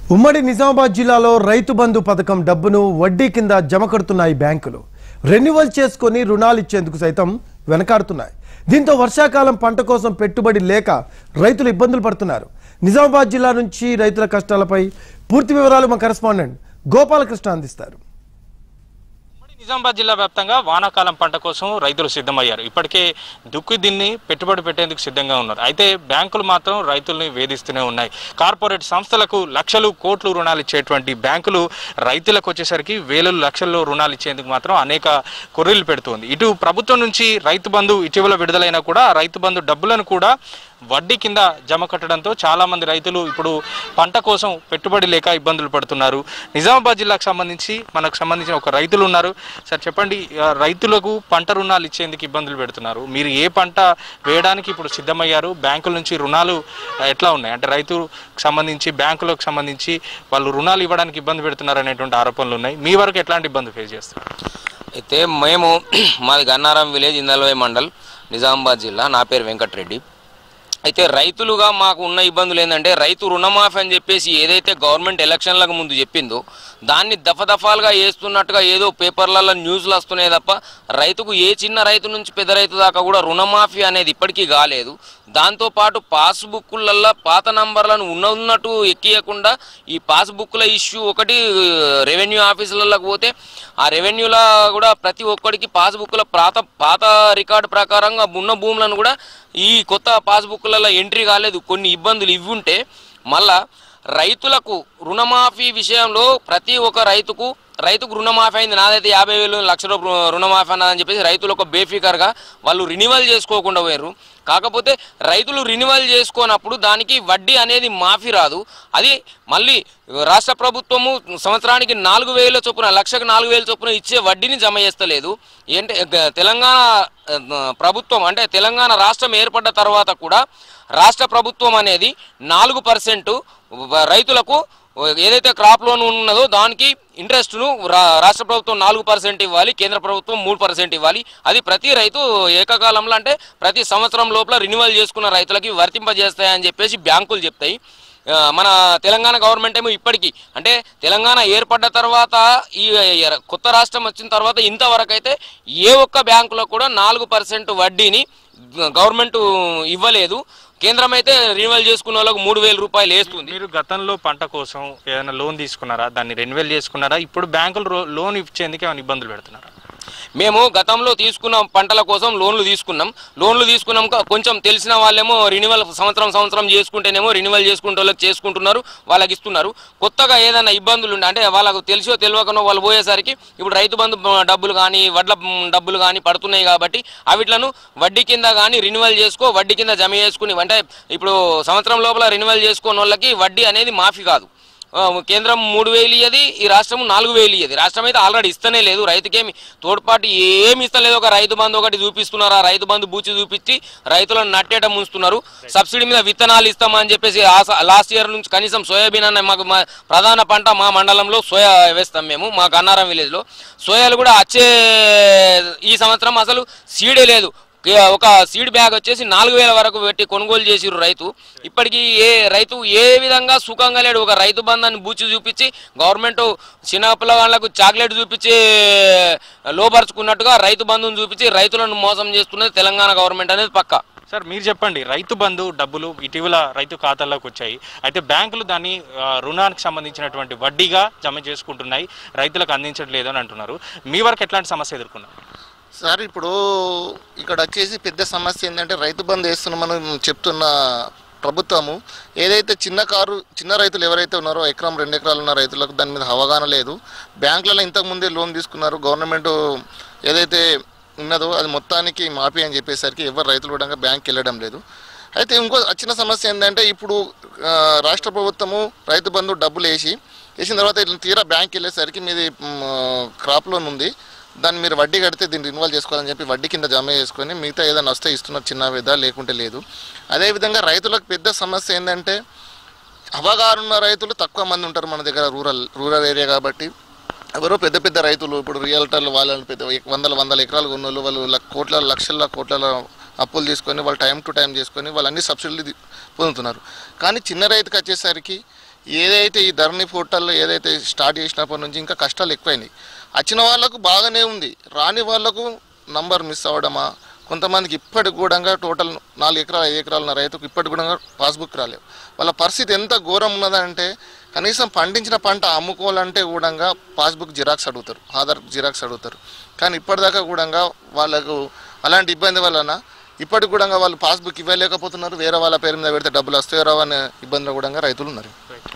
ఉమ్మడి నిజామాబాద్ జిల్లాలో రైతు బంధు పథకం డబ్బును వడ్డీ కింద జమ కడుతున్నాయి బ్యాంకులు. రెన్యువల్ చేసుకొని రుణాలు ఇచ్చేందుకు సైతం వెనకాడుతున్నాయి. దీంతో వర్షాకాలం పంట కోసం పెట్టుబడి లేక రైతులు ఇబ్బందులు పడుతున్నారు. నిజామాబాద్ జిల్లా నుంచి రైతుల కష్టాలపై పూర్తి వివరాలు మా కరెస్పాండెంట్ గోపాలకృష్ణ అందిస్తారు. నిజామాబాద్ జిల్లా వ్యాప్తంగా వానాకాలం పంట కోసం రైతులు సిద్ధమయ్యారు. ఇప్పటికే దుక్కి దిన్ని పెట్టుబడి పెట్టేందుకు సిద్ధంగా ఉన్నారు. అయితే బ్యాంకులు మాత్రం రైతుల్ని వేధిస్తూనే ఉన్నాయి. కార్పొరేట్ సంస్థలకు లక్షలు కోట్లు రుణాలు ఇచ్చేటువంటి బ్యాంకులు రైతులకు వచ్చేసరికి వేలలు లక్షల్లో రుణాలు ఇచ్చేందుకు మాత్రం అనేక కొర్రీలు పెడుతుంది. ఇటు ప్రభుత్వం నుంచి రైతు బంధు ఇటీవల విడుదలైనా కూడా రైతు బంధు డబ్బులను కూడా వడ్డీ కింద జమ కట్టడంతో చాలా మంది రైతులు ఇప్పుడు పంట కోసం పెట్టుబడి లేక ఇబ్బందులు పడుతున్నారు. నిజామాబాద్ జిల్లాకు సంబంధించిన ఒక రైతులు ఉన్నారు. సార్ చెప్పండి, రైతులకు పంట రుణాలు ఇచ్చేందుకు ఇబ్బందులు పెడుతున్నారు. మీరు ఏ పంట వేయడానికి ఇప్పుడు సిద్ధమయ్యారు? బ్యాంకుల నుంచి రుణాలు ఎట్లా ఉన్నాయి? అంటే రైతులకు సంబంధించి బ్యాంకులకు సంబంధించి వాళ్ళు రుణాలు ఇవ్వడానికి ఇబ్బంది పెడుతున్నారు అనేటువంటి ఆరోపణలు ఉన్నాయి. మీ వరకు ఎట్లాంటి ఇబ్బంది ఫేస్ చేస్తారు? అయితే మేము మాది గన్నారం విలేజ్ ఇందల్వై మండల్ నిజామాబాద్ జిల్లా. నా పేరు వెంకటరెడ్డి. అయితే రైతులుగా మాకు ఉన్న ఇబ్బందులు ఏంటంటే రైతు రుణమాఫీ అని చెప్పేసి ఏదైతే గవర్నమెంట్ ఎలక్షన్లకు ముందు చెప్పిందో దాన్ని దఫదఫాలుగా వేస్తున్నట్టుగా ఏదో పేపర్లలో న్యూస్లు వస్తున్నాయి తప్ప రైతుకు ఏ చిన్న రైతు నుంచి పెద్ద రైతు దాకా కూడా రుణమాఫీ అనేది ఇప్పటికీ కాలేదు. దాంతోపాటు పాస్బుక్లలో పాత నంబర్లను ఉన్నట్టు ఎక్కియకుండా ఈ పాస్బుక్ల ఇష్యూ ఒకటి రెవెన్యూ ఆఫీసులకు పోతే ఆ రెవెన్యూలో కూడా ప్రతి ఒక్కడికి పాస్బుక్ల పాత రికార్డు ప్రకారంగా ఉన్న భూములను కూడా ఈ కొత్త పాస్బుక్లలో ఎంట్రీ కాలేదు. కొన్ని ఇబ్బందులు ఇవి ఉంటే మళ్ళా రైతులకు రుణమాఫీ విషయంలో ప్రతి ఒక్క రైతుకు రుణమాఫీ అయింది. నాదైతే 50,000 లక్షల రుణమాఫీ అన్నదని చెప్పేసి రైతులు ఒక బేఫికర్గా వాళ్ళు రినివల్ చేసుకోకుండా పోయారు. కాకపోతే రైతులు రినివల్ చేసుకోనప్పుడు దానికి వడ్డీ అనేది మాఫీ రాదు. అది మళ్ళీ రాష్ట్ర ప్రభుత్వము సంవత్సరానికి 4,000 చొప్పున లక్షకు 4,000 చొప్పున ఇచ్చే వడ్డీని జమ చేస్తలేదు. ఏంటంటే తెలంగాణ ప్రభుత్వం అంటే తెలంగాణ రాష్ట్రం ఏర్పడ్డ తర్వాత కూడా రాష్ట్ర ప్రభుత్వం అనేది 4% రైతులకు ఏదైతే క్రాప్ లోన్ ఉన్నదో దానికి ఇంట్రెస్ట్ను రాష్ట్ర ప్రభుత్వం 4% ఇవ్వాలి, కేంద్ర ప్రభుత్వం 3% ఇవ్వాలి. అది ప్రతి రైతు ఏకకాలంలో అంటే ప్రతి సంవత్సరం లోపల రినివల్ చేసుకున్న రైతులకి వర్తింపజేస్తాయని చెప్పేసి బ్యాంకులు చెప్తాయి. మన తెలంగాణ గవర్నమెంట్ ఏమో ఇప్పటికీ అంటే తెలంగాణ ఏర్పడ్డ తర్వాత ఈ కొత్త రాష్ట్రం వచ్చిన తర్వాత ఇంతవరకు అయితే ఏ ఒక్క బ్యాంకులో కూడా 4% వడ్డీని గవర్నమెంట్ ఇవ్వలేదు. కేంద్రం అయితే రినివల్ చేసుకున్న వాళ్ళకు 3,000 రూపాయలు వేస్తుంది. మీరు గతంలో పంట కోసం ఏదైనా లోన్ తీసుకున్నారా? దాన్ని రెన్యువల్ చేసుకున్నారా? ఇప్పుడు బ్యాంకులు లోన్ ఇచ్చేందుకు ఏమైనా ఇబ్బందులు పెడుతున్నారా? మేము గతంలో తీసుకున్న పంటల కోసం లోన్లు తీసుకున్నాం. కొంచెం తెలిసిన వాళ్ళేమో రినివల్ సంవత్సరం చేసుకుంటేనేమో రినివల్ చేసుకుంటే వాళ్ళకి చేసుకుంటున్నారు, వాళ్ళకి ఇస్తున్నారు. కొత్తగా ఏదైనా ఇబ్బందులు ఉండే అంటే వాళ్ళకు తెలిసో తెలియకనో వాళ్ళు పోయేసరికి ఇప్పుడు రైతు బంధు డబ్బులు కానీ వడ్ల డబ్బులు కానీ పడుతున్నాయి కాబట్టి అవిట్లను వడ్డీ కింద కానీ రినివల్ వడ్డీ కింద జమ చేసుకుని అంటే ఇప్పుడు సంవత్సరం లోపల రినివల్ చేసుకున్న వాళ్ళకి వడ్డీ అనేది మాఫీ కాదు. కేంద్రం 3,000 ఇయ్యది, ఈ రాష్ట్రం 4,000 ఇయ్యది. రాష్ట్రం అయితే ఆల్రెడీ ఇస్తనే లేదు, రైతుకేమి తోడ్పాటు ఏమి ఇస్తలేదు. ఒక రైతు బంధు ఒకటి చూపిస్తున్నారు, ఆ రైతు బంధు బూచి చూపించి రైతులను నట్టేట ముంచుతున్నారు. సబ్సిడీ మీద విత్తనాలు ఇస్తామని చెప్పేసి లాస్ట్ ఇయర్ నుంచి కనీసం సోయాబీన్ అనే మాకు ప్రధాన పంట మా మండలంలో సోయా వేస్తాం మేము మా గన్నారం విలేజ్లో. సోయాలు కూడా వచ్చే ఈ సంవత్సరం అసలు సీడే లేదు. ఒక సీడ్ బ్యాగ్ వచ్చేసి 4,000 వరకు పెట్టి కొనుగోలు చేసిరు రైతు. ఇప్పటికీ రైతు ఏ విధంగా సుఖంగా లేడు. ఒక రైతు బంధాన్ని బూచి చూపించి గవర్నమెంట్ చిన్న పిల్లగాళ్లకు చాక్లెట్ చూపించి లోపరుచుకున్నట్టుగా రైతు బంధుని చూపించి రైతులను మోసం చేస్తున్నది తెలంగాణ గవర్నమెంట్ అనేది పక్కా. సార్ మీరు చెప్పండి, రైతు బంధు డబ్బులు ఇటీవల రైతు ఖాతాల్లోకి వచ్చాయి. అయితే బ్యాంకులు దాన్ని రుణానికి సంబంధించినటువంటి వడ్డీగా జమ చేసుకుంటున్నాయి, రైతులకు అందించట్లేదు అని అంటున్నారు. మీ వరకు ఎట్లాంటి సమస్య ఎదుర్కొన్నారు? సార్ ఇప్పుడు ఇక్కడ వచ్చేసి పెద్ద సమస్య ఏంటంటే రైతు బంధు వేస్తున్నామని చెప్తున్న ప్రభుత్వము ఏదైతే చిన్న రైతులు ఎవరైతే ఉన్నారో ఎకరం 2 ఎకరాలు ఉన్న రైతులకు దాని మీద అవగాహన లేదు. బ్యాంకులలో ఇంతకుముందే లోన్ తీసుకున్నారు, గవర్నమెంట్ ఏదైతే ఉన్నదో అది మొత్తానికి మాఫీ అని చెప్పేసరికి ఎవరు రైతులు కూడా బ్యాంక్కి వెళ్ళడం లేదు. అయితే ఇంకో చిన్న సమస్య ఏంటంటే ఇప్పుడు రాష్ట్ర ప్రభుత్వము రైతు బంధు డబ్బులు వేసిన తర్వాత తీరా బ్యాంక్కి వెళ్ళేసరికి మీది క్రాప్ లోన్ ఉంది, దాన్ని మీరు వడ్డీ కడితే దీన్ని రినివల్ చేసుకోవాలని చెప్పి వడ్డీ కింద జమ చేసుకొని మిగతా ఏదైనా వస్తే ఇస్తున్నారు, చిన్న విధా లేకుంటే లేదు. అదేవిధంగా రైతులకు పెద్ద సమస్య ఏంటంటే అవగాహన ఉన్న రైతులు తక్కువ మంది ఉంటారు మన దగ్గర, రూరల్ ఏరియా కాబట్టి. ఎవరో పెద్ద రైతులు ఇప్పుడు రియల్టర్లు వాళ్ళని పెద్ద వందల ఎకరాలు కొన్న వాళ్ళు లక్షల కోట్ల అప్పులు తీసుకొని వాళ్ళు టైం టు టైం చేసుకొని వాళ్ళు అన్ని సబ్సిడీలు పొందుతున్నారు. కానీ చిన్న రైతుకి వచ్చేసరికి ఏదైతే ఈ ధరణి పోర్టల్లో ఏదైతే స్టార్ట్ చేసినప్పటి నుంచి ఇంకా కష్టాలు ఎక్కువైనాయి. వచ్చిన వాళ్ళకు బాగానే ఉంది, రాని వాళ్ళకు నంబర్ మిస్ అవ్వడమా, కొంతమందికి ఇప్పటికి కూడా టోటల్ 4 ఎకరాలు 5 ఎకరాలు ఉన్న రైతుకు ఇప్పటికి కూడా పాస్బుక్ రాలేవు. వాళ్ళ పరిస్థితి ఎంత ఘోరం ఉన్నదంటే కనీసం పండించిన పంట అమ్ముకోవాలంటే కూడా పాస్బుక్ జిరాక్స్ అడుగుతారు, ఆధార్ జిరాక్స్ అడుగుతారు. కానీ ఇప్పటిదాకా కూడా వాళ్ళకు అలాంటి ఇబ్బంది వలన ఇప్పటికి కూడా వాళ్ళు పాస్బుక్ ఇవ్వలేకపోతున్నారు. వేరే వాళ్ళ పేరు మీద పెడితే డబ్బులు వస్తాయో రావు అనే ఇబ్బందులు కూడా రైతులు ఉన్నారు.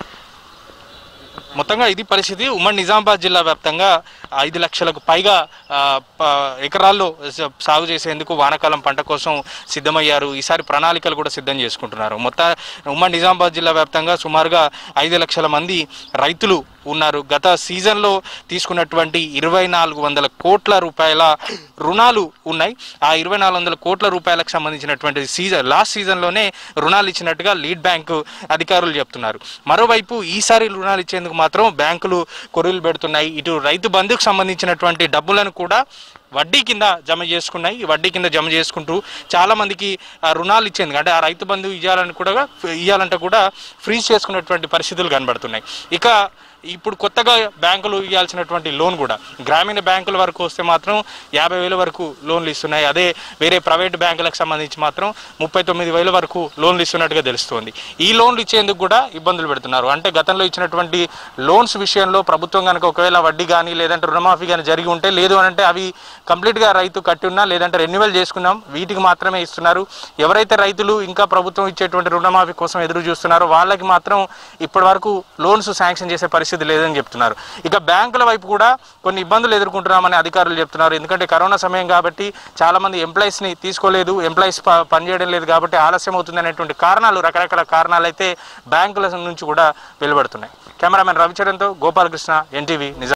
మొత్తంగా ఇది పరిస్థితి. ఉమ్మడి నిజామాబాద్ జిల్లా వ్యాప్తంగా 5 లక్షలకు పైగా ఎకరాల్లో సాగు చేసేందుకు వానాకాలం పంట కోసం సిద్ధమయ్యారు. ఈసారి ప్రణాళికలు కూడా సిద్ధం చేసుకుంటున్నారు. ఉమ్మడి నిజామాబాద్ జిల్లా వ్యాప్తంగా సుమారుగా 5 లక్షల మంది రైతులు ఉన్నారు. గత సీజన్లో తీసుకున్నటువంటి 2400 కోట్ల రూపాయల రుణాలు ఉన్నాయి. ఆ 2400 కోట్ల రూపాయలకు సంబంధించినటువంటి లాస్ట్ సీజన్లోనే రుణాలు ఇచ్చినట్టుగా లీడ్ బ్యాంకు అధికారులు చెప్తున్నారు. మరోవైపు ఈసారి రుణాలు ఇచ్చేందుకు మాత్రం బ్యాంకులు కొర్రీలు పెడుతున్నాయి. ఇటు రైతు బంధుకు సంబంధించినటువంటి డబ్బులను కూడా వడ్డీ కింద జమ చేసుకున్నాయి. ఈ వడ్డీ కింద జమ చేసుకుంటూ చాలామందికి రుణాలు ఇచ్చేందుకు అంటే ఆ రైతు బంధు ఇవ్వాలంటే కూడా ఫ్రీజ్ చేసుకున్నటువంటి పరిస్థితులు కనబడుతున్నాయి. ఇక ఇప్పుడు కొత్తగా బ్యాంకులు ఇవ్వాల్సినటువంటి లోన్ కూడా గ్రామీణ బ్యాంకుల వరకు వస్తే మాత్రం 50,000 వరకు లోన్లు ఇస్తున్నాయి. అదే వేరే ప్రైవేట్ బ్యాంకులకు సంబంధించి మాత్రం 39,000 వరకు లోన్లు ఇస్తున్నట్టుగా తెలుస్తోంది. ఈ లోన్లు ఇచ్చేందుకు కూడా ఇబ్బందులు పెడుతున్నారు. అంటే గతంలో ఇచ్చినటువంటి లోన్స్ విషయంలో ప్రభుత్వం కనుక ఒకవేళ వడ్డీ కానీ లేదంటే రుణమాఫీ కానీ జరిగి ఉంటే, లేదు అంటే అవి కంప్లీట్గా రైతు కట్టి ఉన్నా లేదంటే రెన్యువల్ చేసుకున్నాం వీటికి మాత్రమే ఇస్తున్నారు. ఎవరైతే రైతులు ఇంకా ప్రభుత్వం ఇచ్చేటువంటి రుణమాఫీ కోసం ఎదురు చూస్తున్నారో వాళ్ళకి మాత్రం ఇప్పటి వరకు లోన్స్ శాంక్షన్ చేసే పరిస్థితి లేదని చెప్తున్నారు. ఇక బ్యాంకుల వైపు కూడా కొన్ని ఇబ్బందులు ఎదుర్కొంటున్నామని అధికారులు చెప్తున్నారు. ఎందుకంటే కరోనా సమయం కాబట్టి చాలా మంది ఎంప్లాయీస్ని తీసుకోలేదు, ఎంప్లాయీస్ పనిచేయడం లేదు కాబట్టి ఆలస్యం అవుతుంది అనేటువంటి కారణాలు, రకరకాల కారణాలు అయితే బ్యాంకుల నుంచి కూడా వెలువడుతున్నాయి. కెమెరామెన్ రవిచరణ్తో గోపాలకృష్ణ, NTV నిజామాబాద్.